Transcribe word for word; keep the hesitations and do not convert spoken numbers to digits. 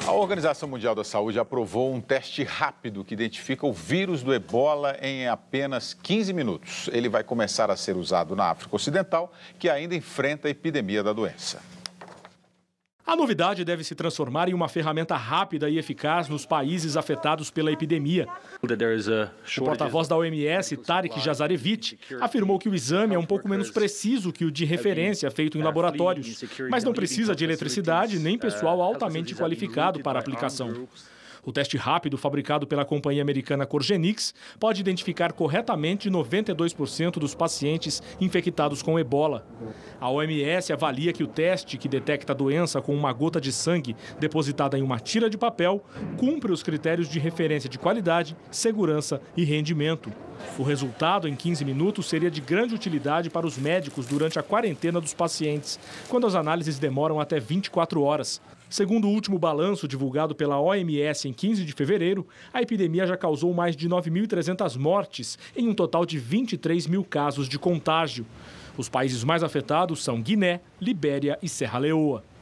A Organização Mundial da Saúde aprovou um teste rápido que identifica o vírus do ebola em apenas quinze minutos. Ele vai começar a ser usado na África Ocidental, que ainda enfrenta a epidemia da doença. A novidade deve se transformar em uma ferramenta rápida e eficaz nos países afetados pela epidemia. O porta-voz da O M S, Tarik Jasarevic, afirmou que o exame é um pouco menos preciso que o de referência feito em laboratórios, mas não precisa de eletricidade nem pessoal altamente qualificado para a aplicação. O teste rápido, fabricado pela companhia americana Corgenix, pode identificar corretamente noventa e dois por cento dos pacientes infectados com ebola. A O M S avalia que o teste, que detecta a doença com uma gota de sangue depositada em uma tira de papel, cumpre os critérios de referência de qualidade, segurança e rendimento. O resultado, em quinze minutos, seria de grande utilidade para os médicos durante a quarentena dos pacientes, quando as análises demoram até vinte e quatro horas. Segundo o último balanço divulgado pela O M S em quinze de fevereiro, a epidemia já causou mais de nove mil e trezentas mortes, em um total de vinte e três mil casos de contágio. Os países mais afetados são Guiné, Libéria e Serra Leoa.